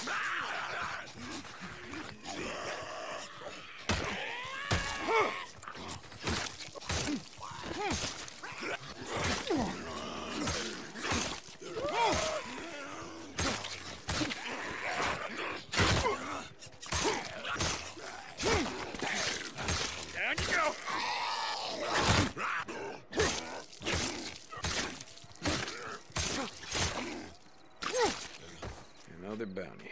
Another bounty.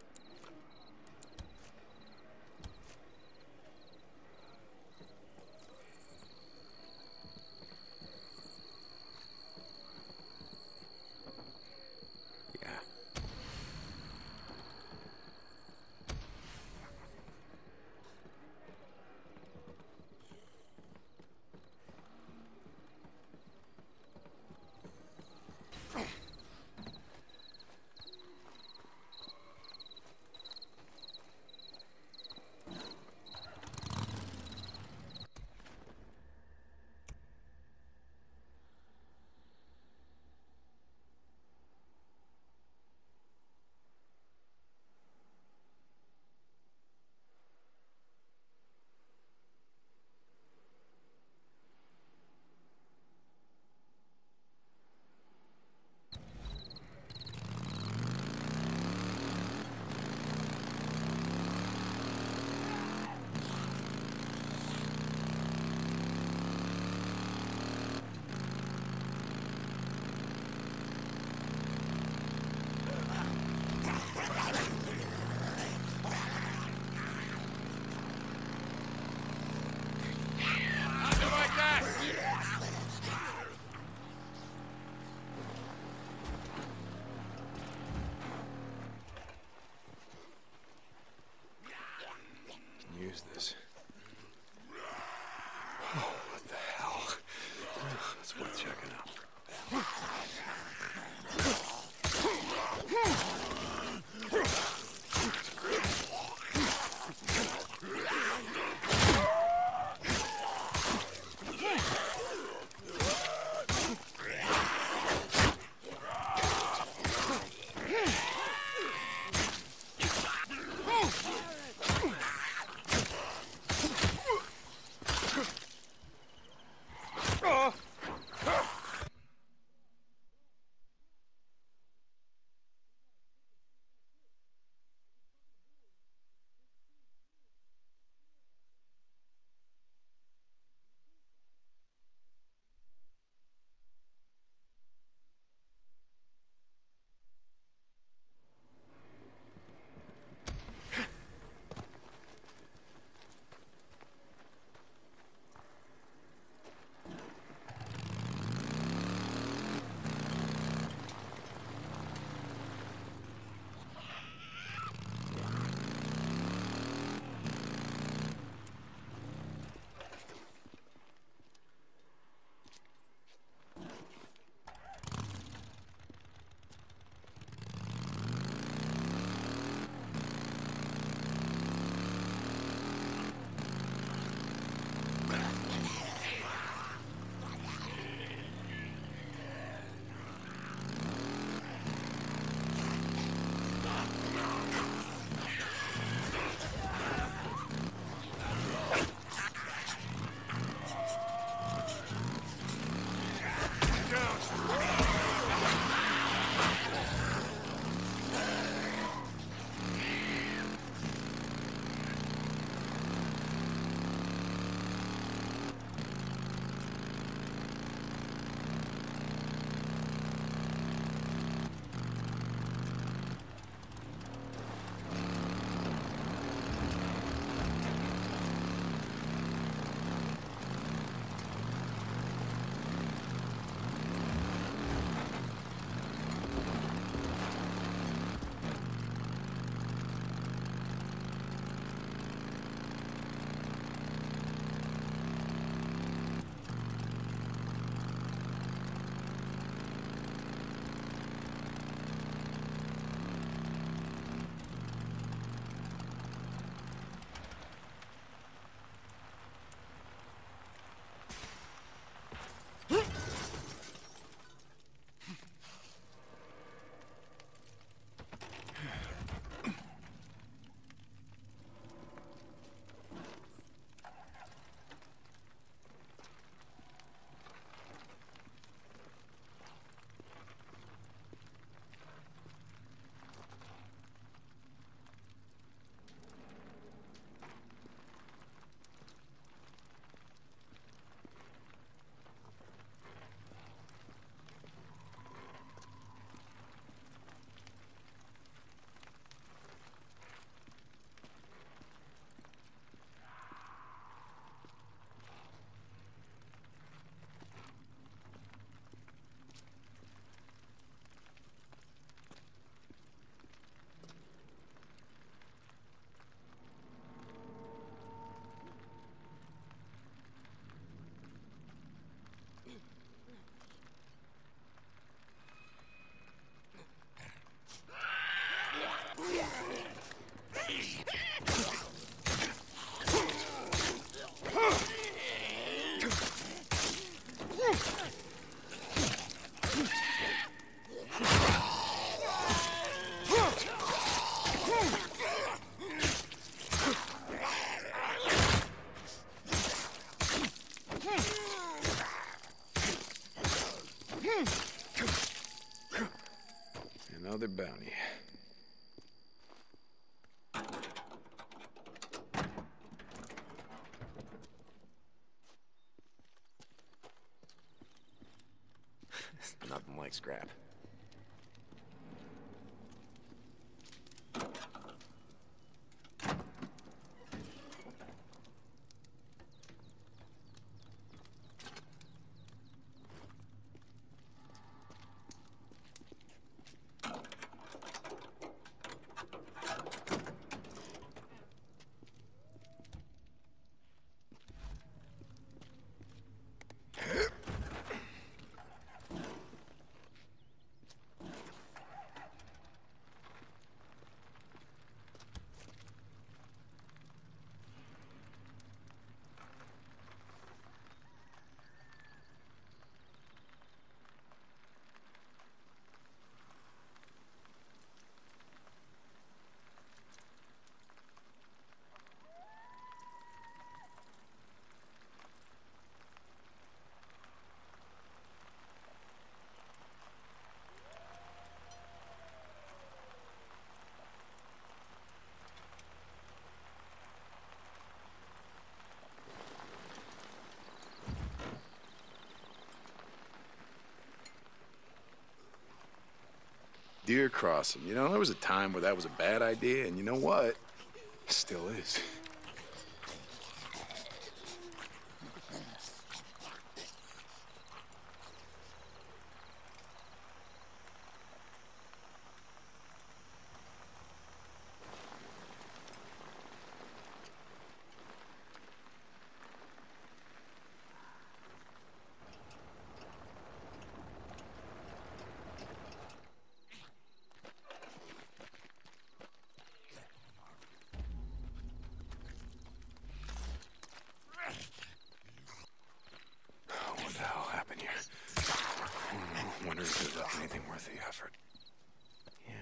Yeah. Another bounty. Nothing like scrap. Deer crossing. You know, there was a time where that was a bad idea, and you know what? Still is. What the hell happened here? Wonder if there's anything worth the effort. Yeah.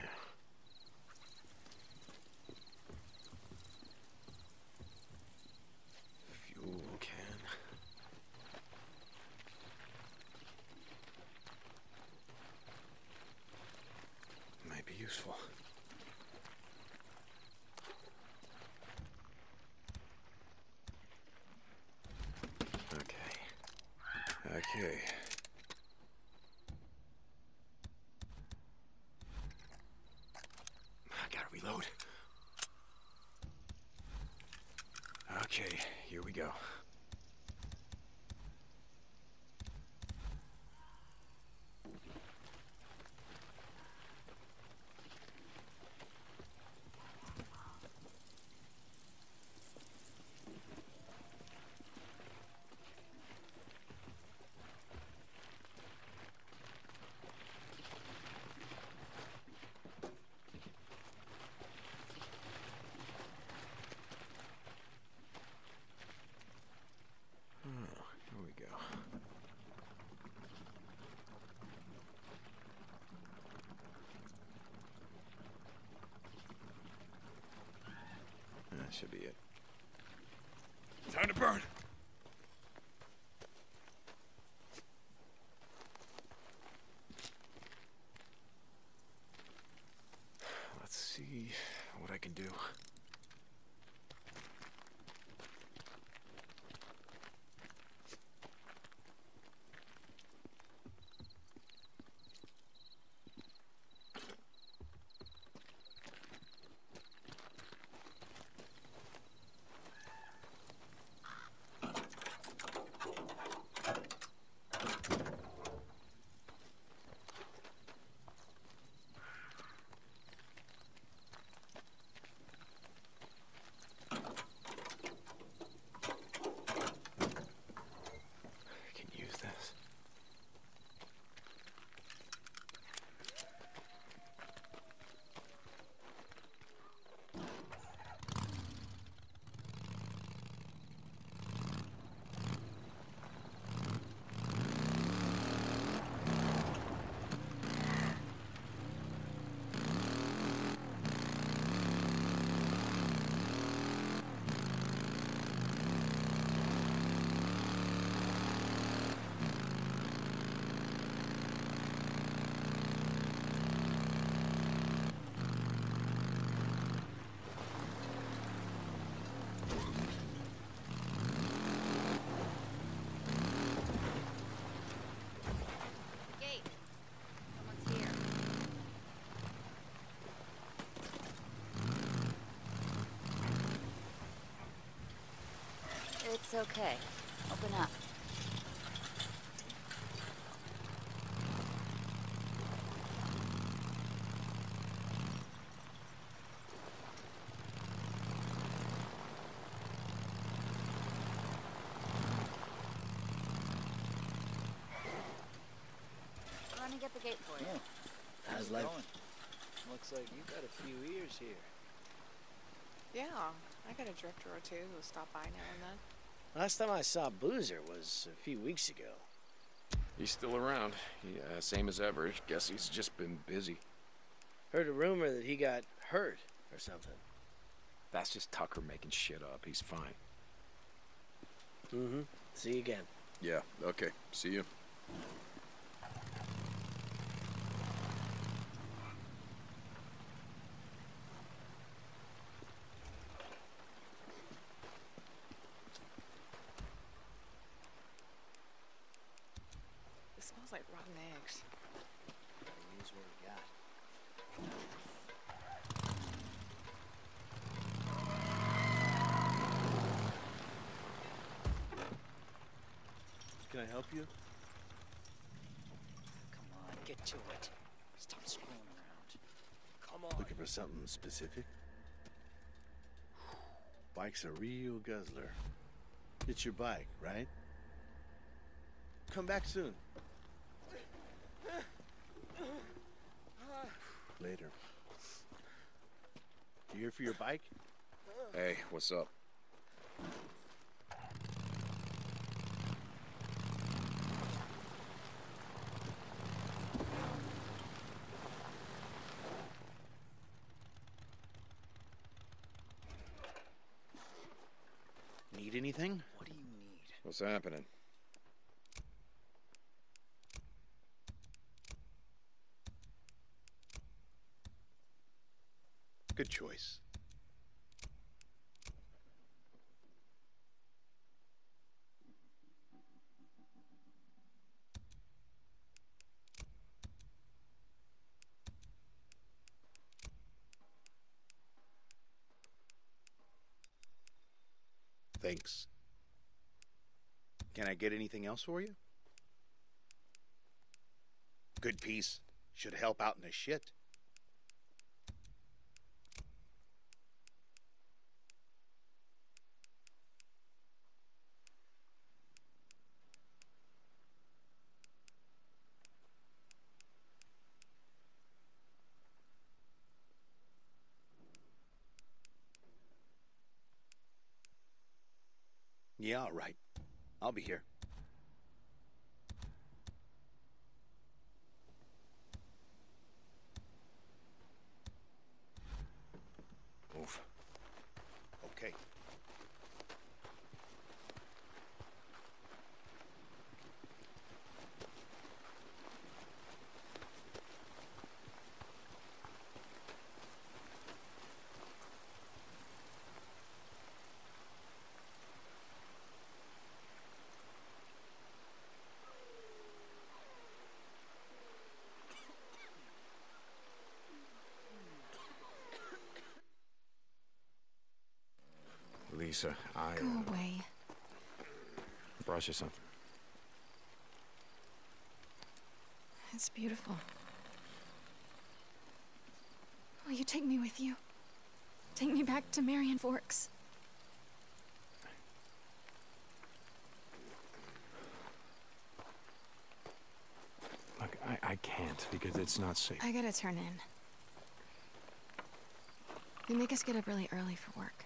Fuel can. Might be useful. Okay. I gotta reload. Okay, here we go. Here we go. That should be it. Time to burn! Let's see what I can do. It's okay. Open up. Let me get the gate for you. How's life going? Looks like you got a few ears here. Yeah, I got a drifter or two who stop by now and then. Last time I saw Boozer was a few weeks ago. He's still around. Same as ever. Guess he's just been busy. Heard a rumor that he got hurt or something. That's just Tucker making shit up. He's fine. Mm-hmm. See you again. Yeah, okay. See you. It smells like rotten eggs. Use what we got. Can I help you? Come on, get to it. Stop screwing around. Come on. Looking for something specific? Bike's a real guzzler. It's your bike, right? Come back soon. Later. You here for your bike? Hey, what's up? Need anything? What do you need? What's happening? Good choice. Thanks. Can I get anything else for you? Good piece. Should help out in the shit. Yeah, all right. I'll be here. Move. Okay. Lisa, Go away. brought you something. It's beautiful. Will you take me with you? Take me back to Marion Forks. Look, I can't because it's not safe. I gotta turn in. They make us get up really early for work.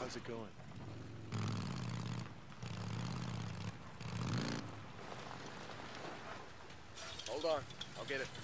How's it going? Hold on. I'll get it.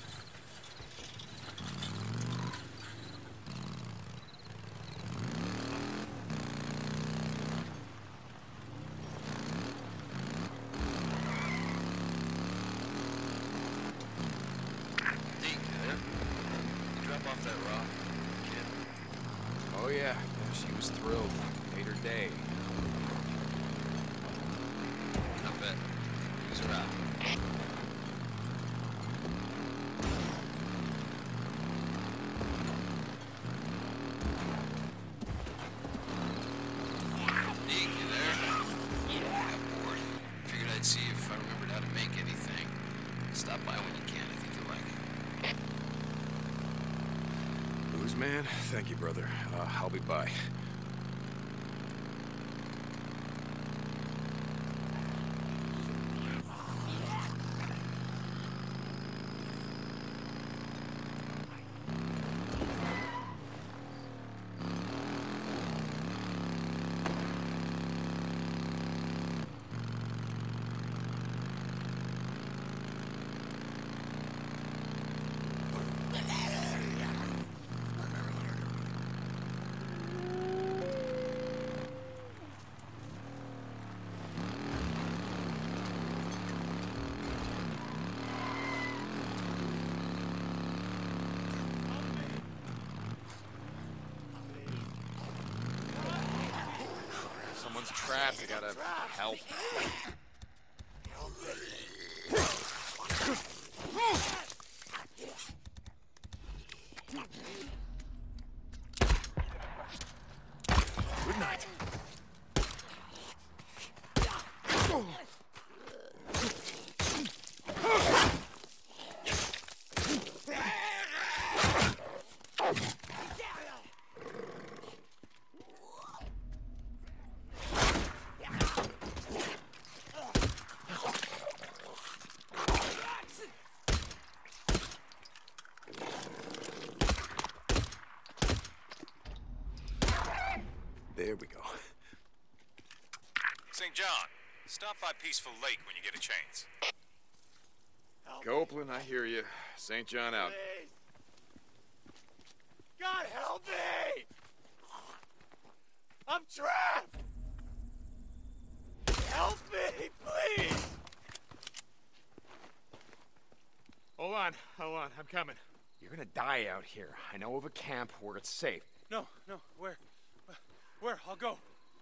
Deke, you drop off that rock, kid? Oh yeah, she was thrilled. Made her day. I bet. Use her out. Deke, you there? Yeah. Got bored. Figured I'd see if I remembered how to make anything. Stop by when you can. I think you'll like it. Booze man? Thank you, brother. I'll be by. Someone's trapped. You gotta help. Good night. There we go. St. John, stop by Peaceful Lake when you get a chance. Copeland, I hear you. St. John out. Please. God help me! I'm trapped! Help me, please! Hold on, I'm coming. You're gonna die out here. I know of a camp where it's safe. No, where? Where? I'll go.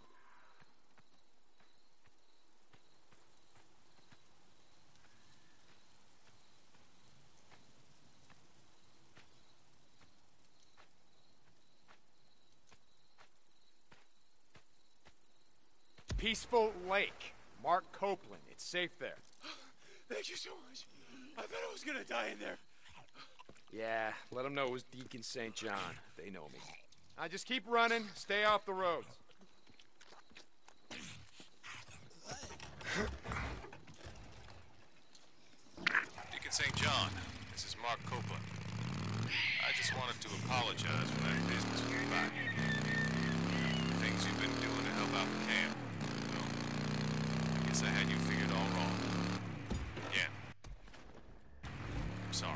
Peaceful Lake. Mark Copeland. It's safe there. Thank you so much. I thought I was gonna die in there. Yeah, let them know it was Deacon St. John. They know me. Now just keep running. Stay off the roads. Deacon St. John, this is Mark Copeland. I just wanted to apologize for that business with you back. Things you've been doing to help out the camp. Well, I guess I had you figured all wrong. Again. I'm sorry.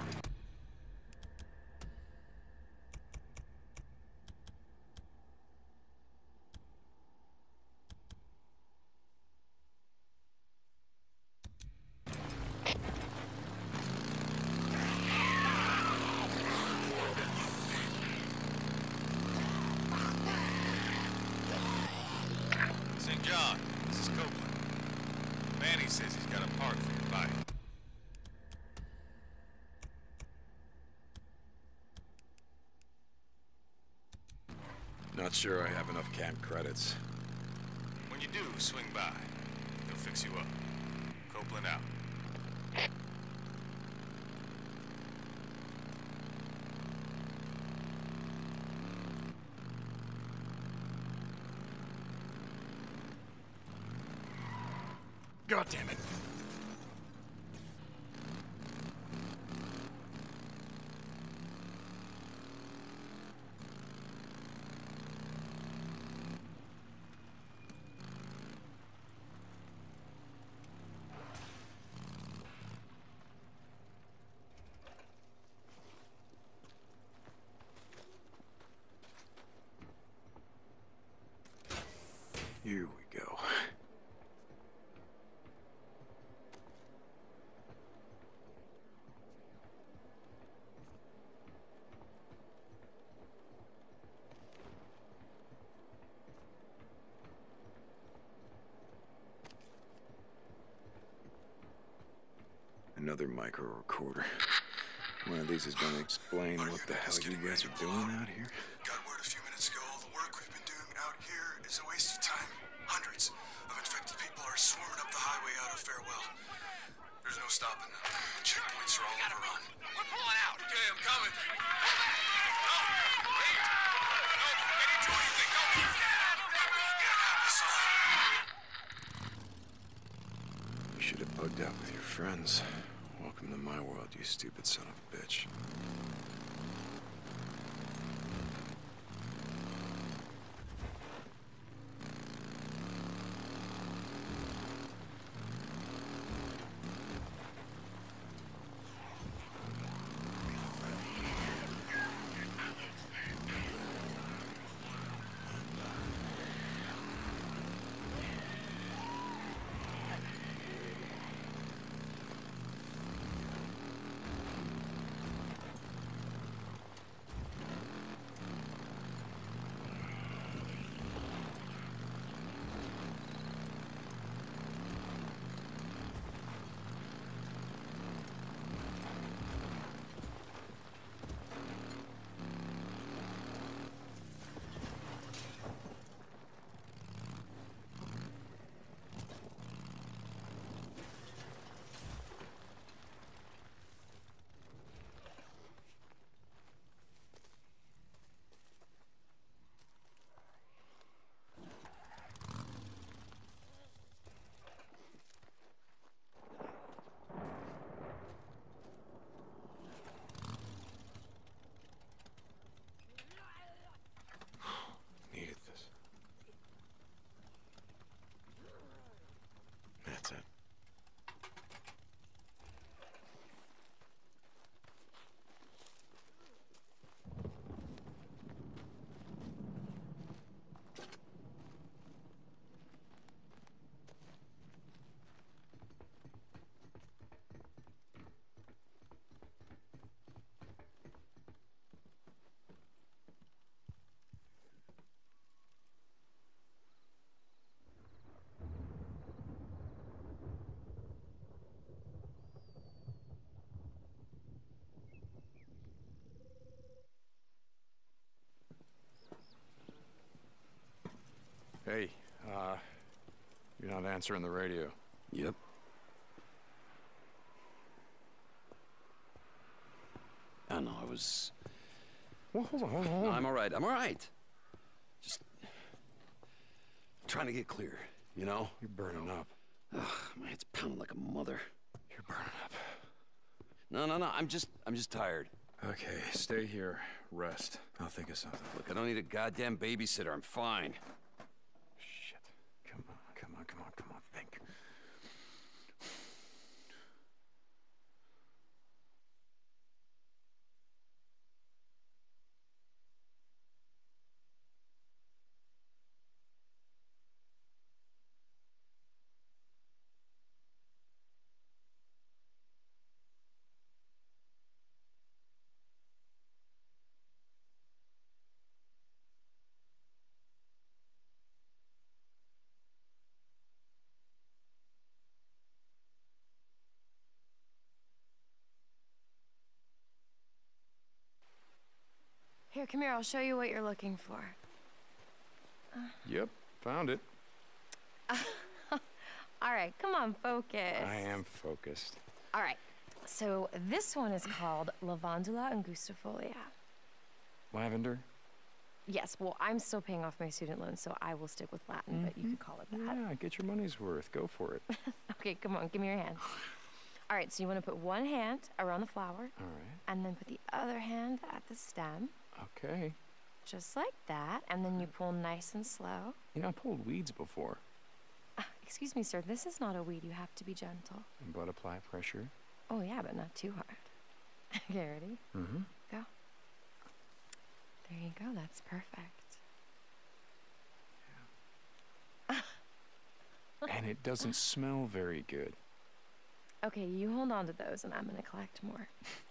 St. John, this is Copeland. Manny says he's got a part for your bike. Not sure I have enough camp credits. When you do, swing by. He'll fix you up. Copeland out. God damn it. Here we go. Another micro recorder. One of these is gonna explain what the hell you guys are doing out here. Got word a few minutes ago. The work we've been doing out here is a waste of time. Hundreds of infected people are swarming up the highway out of Farewell. There's no stopping them. Checkpoints are all overrun. We're pulling out. Okay, I'm coming. No, wait. No, get into anything. Go. This all. You should have bugged out with your friends. Welcome to my world, you stupid son of a bitch. Needed this. That's it. Hey, you're not answering the radio. Yep. I don't know, I was... Well, hold on. No, I'm all right. Just... trying to get clear, you know? You're burning up. Ugh, my head's pounding like a mother. You're burning up. No, I'm just tired. Okay, stay here. Rest. I'll think of something. Look, I don't need a goddamn babysitter. I'm fine. Shit. Come on. Think. Here, come here. I'll show you what you're looking for. Yep, found it. All right, come on, focus. I am focused. All right, so this one is called Lavandula angustifolia. Lavender? Yes, well, I'm still paying off my student loan, so I will stick with Latin, but you could call it that. Yeah, get your money's worth. Go for it. Okay, come on, give me your hands. All right, so you want to put one hand around the flower. All right. And then put the other hand at the stem. Okay. Just like that, and then you pull nice and slow. You know, I pulled weeds before. Excuse me, sir, this is not a weed. You have to be gentle. But apply pressure. Oh, yeah, but not too hard. Okay, ready? Mm-hmm. Go. There you go. That's perfect. Yeah. And it doesn't smell very good. Okay, you hold on to those and I'm gonna collect more.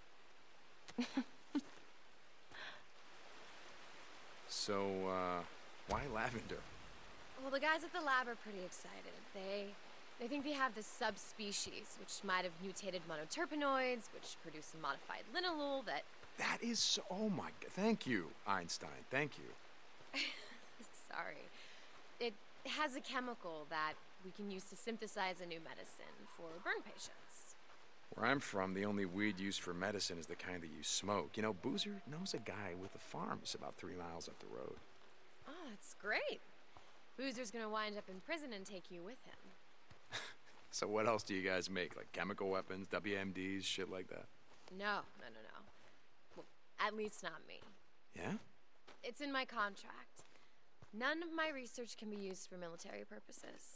So, why lavender? Well, the guys at the lab are pretty excited. They think they have this subspecies, which might have mutated monoterpenoids, which produce a modified linalool that... That is so... Oh my God. Thank you, Einstein. Thank you. Sorry. It has a chemical that we can use to synthesize a new medicine for burn patients. Where I'm from, the only weed used for medicine is the kind that you smoke. You know, Boozer knows a guy with a farm that's about 3 miles up the road. Oh, that's great. Boozer's gonna wind up in prison and take you with him. So what else do you guys make? Like chemical weapons, WMDs, shit like that? No. Well, at least not me. Yeah? It's in my contract. None of my research can be used for military purposes.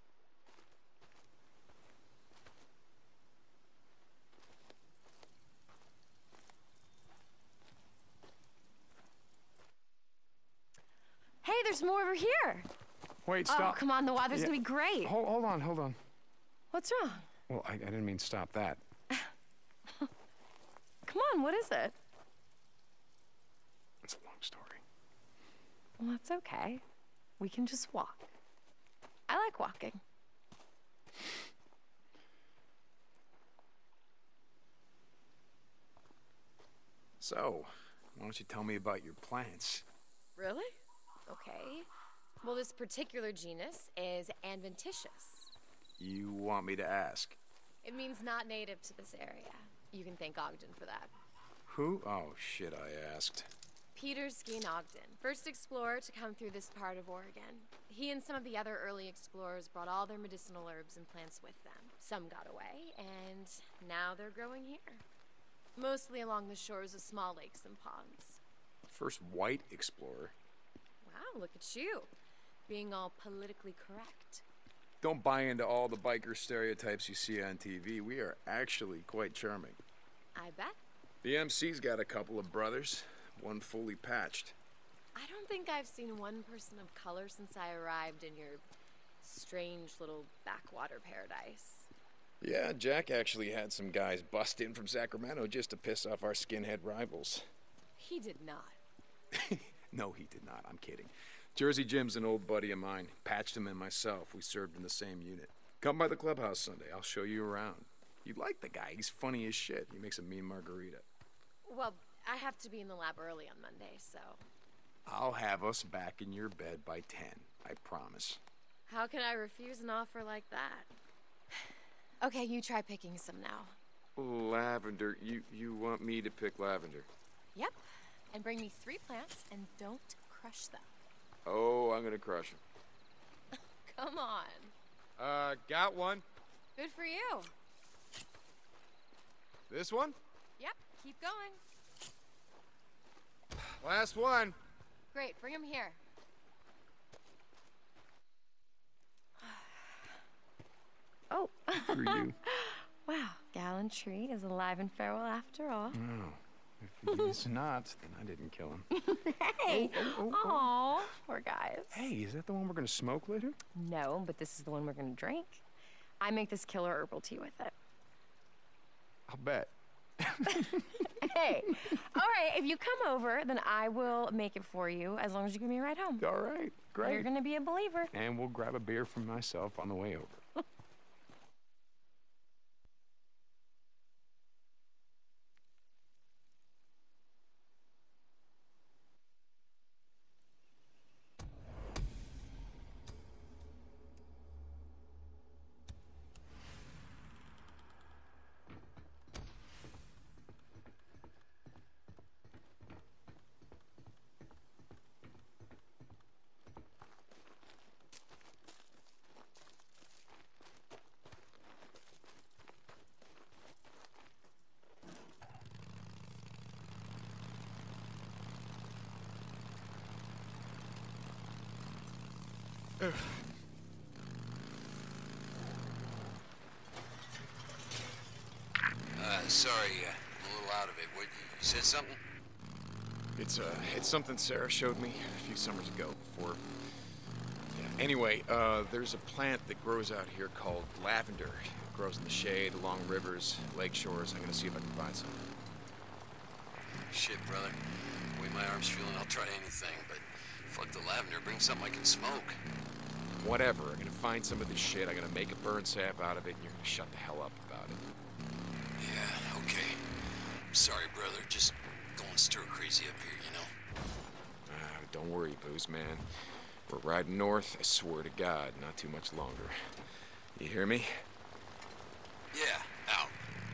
Hey, there's more over here. Wait, stop. Oh, come on, the weather's gonna be great. Hold on. What's wrong? Well, I didn't mean stop that. Come on, what is it? It's a long story. Well, that's okay. We can just walk. I like walking. So, why don't you tell me about your plants? Really? Okay. Well, this particular genus is adventitious. You want me to ask? It means not native to this area. You can thank Ogden for that. Who? Oh, shit, I asked. Peter Skeen Ogden, first explorer to come through this part of Oregon. He and some of the other early explorers brought all their medicinal herbs and plants with them. Some got away, and now they're growing here. Mostly along the shores of small lakes and ponds. First white explorer. Wow, look at you. Being all politically correct. Don't buy into all the biker stereotypes you see on TV. We are actually quite charming. I bet. The MC's got a couple of brothers, one fully patched. I don't think I've seen one person of color since I arrived in your strange little backwater paradise. Yeah, Jack actually had some guys bust in from Sacramento just to piss off our skinhead rivals. He did not. No, he did not. I'm kidding. Jersey Jim's an old buddy of mine. Patched him and myself. We served in the same unit. Come by the clubhouse Sunday. I'll show you around. You'd like the guy. He's funny as shit. He makes a mean margarita. Well, I have to be in the lab early on Monday, so... I'll have us back in your bed by 10. I promise. How can I refuse an offer like that? Okay, you try picking some now. Lavender. You want me to pick lavender? Yep. And bring me 3 plants and don't crush them. Oh, I'm gonna crush him. Come on. Got one. Good for you. This one? Yep, keep going. Last one. Great, bring him here. Oh. For you. Wow, Gallantry is alive and farewell after all. No. If he's not, then I didn't kill him. Hey! Aw, poor guys. Hey, is that the one we're gonna smoke later? No, but this is the one we're gonna drink. I make this killer herbal tea with it. I'll bet. Hey, all right, if you come over, then I will make it for you as long as you give me a ride home. All right, great. You're gonna be a believer. And we'll grab a beer for myself on the way over. Sorry, I'm a little out of it. What, you said something? It's something Sarah showed me a few summers ago before Anyway, there's a plant that grows out here called lavender. It grows in the shade, along rivers, lake shores. I'm gonna see if I can find some. Shit, brother. The way my arm's feeling, I'll try anything, but fuck the lavender. Bring something I can smoke. Whatever. I'm gonna find some of this shit. I'm gonna make a burn sap out of it, and you're gonna shut the hell up about it. Yeah, okay. I'm sorry, brother. Just going stir crazy up here, you know? Don't worry, Booze Man. We're riding north, I swear to God, not too much longer. You hear me? Yeah, out.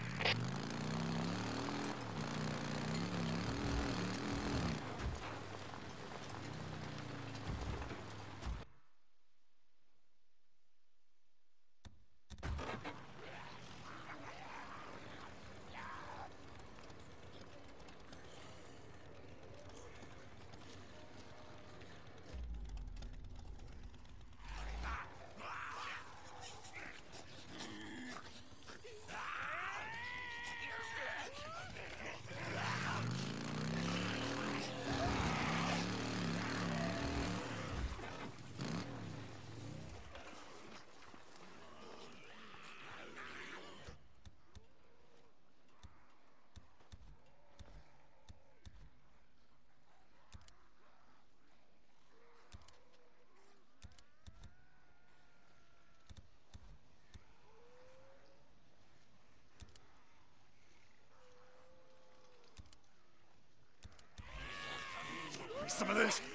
Some of this.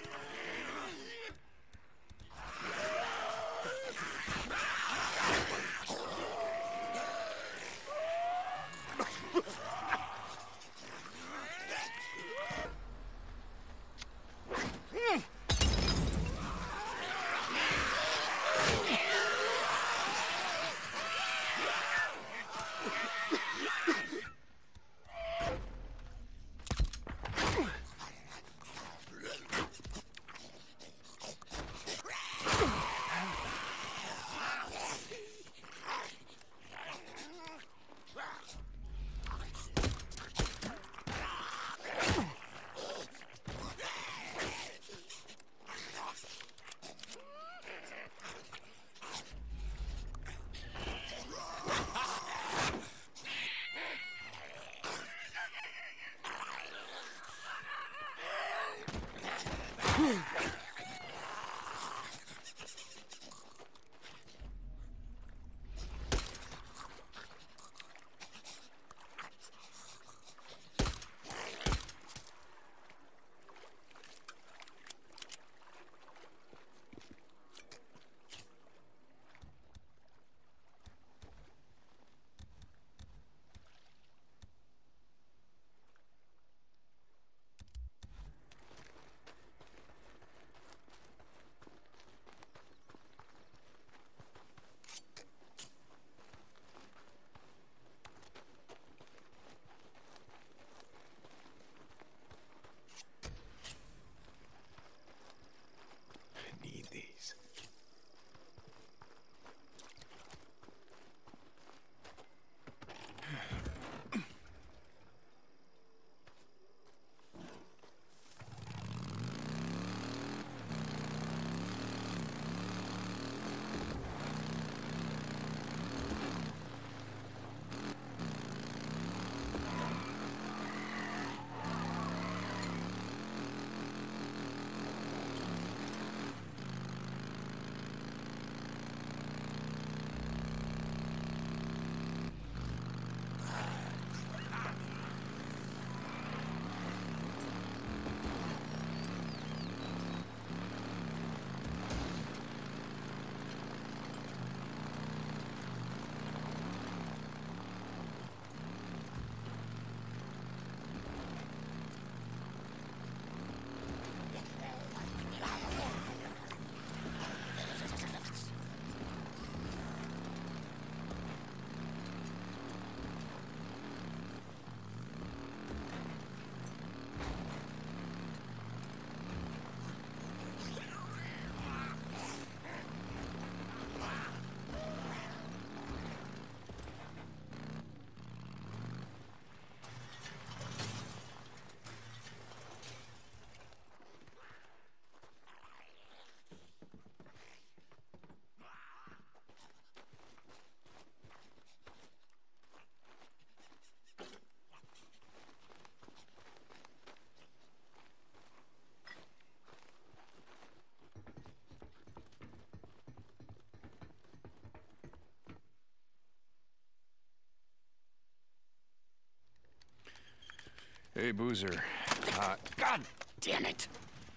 Hey, Boozer. God damn it!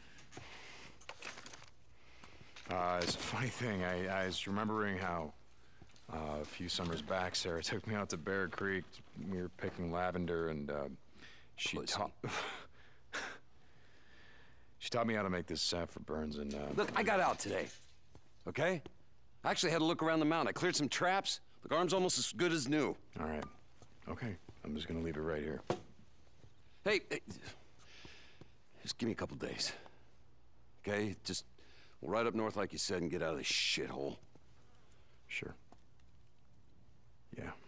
It's a funny thing. I was remembering how a few summers back, Sarah took me out to Bear Creek. We were picking lavender, and she taught me how to make this sap for burns. And look, I got out today. Okay? I actually had a look around the mountain. I cleared some traps. The arm's almost as good as new. All right. Okay. I'm just gonna leave it right here. Hey, just give me a couple days. Okay? Just we'll ride up north like you said and get out of this shithole. Sure. Yeah.